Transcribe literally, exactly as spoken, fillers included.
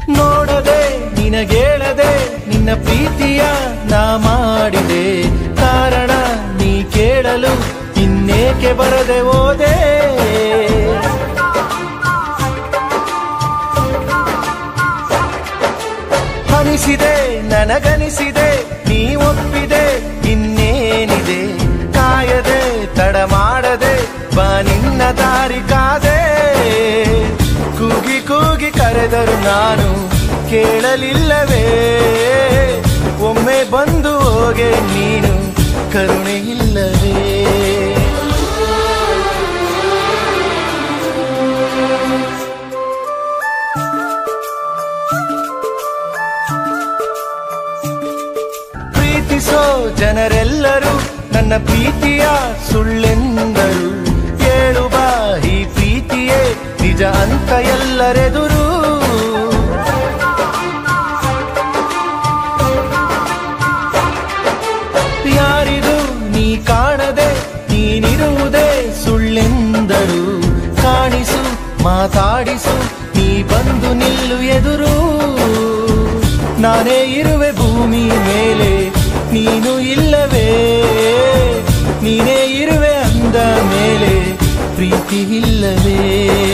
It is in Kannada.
ನೋಡದೆ ನಿನಗೇಳದೆ ನಿನ್ನ ಪ್ರೀತಿಯ ನಾ ಮಾಡಿದೆ, ಕಾರಣ ನೀ ಕೇಳಲು ಇನ್ನೇಕೆ ಬರದೆ ಹೋದೆ. ಅನಿಸಿದೆ ನನಗನಿಸಿದೆ ನೀ ಒಪ್ಪಿದೆ, ಇನ್ನೇನಿದೆ ಕಾಯದೆ ತಡ ಮಾಡದೆ ಬಾ ನಿನ್ನ ದಾರಿ ಕಾದೆ. ಕೂಗಿ ಕೂಗಿ ಕರೆದರು ನಾನು ಕೇಳಲಿಲ್ಲವೇ, ಒಮ್ಮೆ ಬಂದು ಹೋಗೆ ನೀನು ಕರುಣೆ ಇಲ್ಲವೇ. ಪ್ರೀತಿಸೋ ಜನರೆಲ್ಲರೂ ನನ್ನ ಪ್ರೀತಿಯ ಸುಳ್ಳೆಂದರು, ಹೇಳು ಬಾ ಈ ಪ್ರೀತಿಯೇ ನಿಜ ಅಂತ ಎಲ್ಲರೆದುರು. ಯಾರಿಗೂ ನೀ ಕಾಣದೆ ನೀನಿರುವುದೇ ಸುಳ್ಳೆಂದರು, ಕಾಣಿಸು ಮಾತಾಡಿಸು ನೀ ಬಂದು ನಿಲ್ಲು ಎದುರು. ನಾನೇ ಇರುವೆ ಭೂಮಿ ಮೇಲೆ ನೀನು ಇಲ್ಲವೇ, ನೀನೇ ಇರುವೆ ಅಂದ ಮೇಲೆ ಪ್ರೀತಿ ಇಲ್ಲವೇ.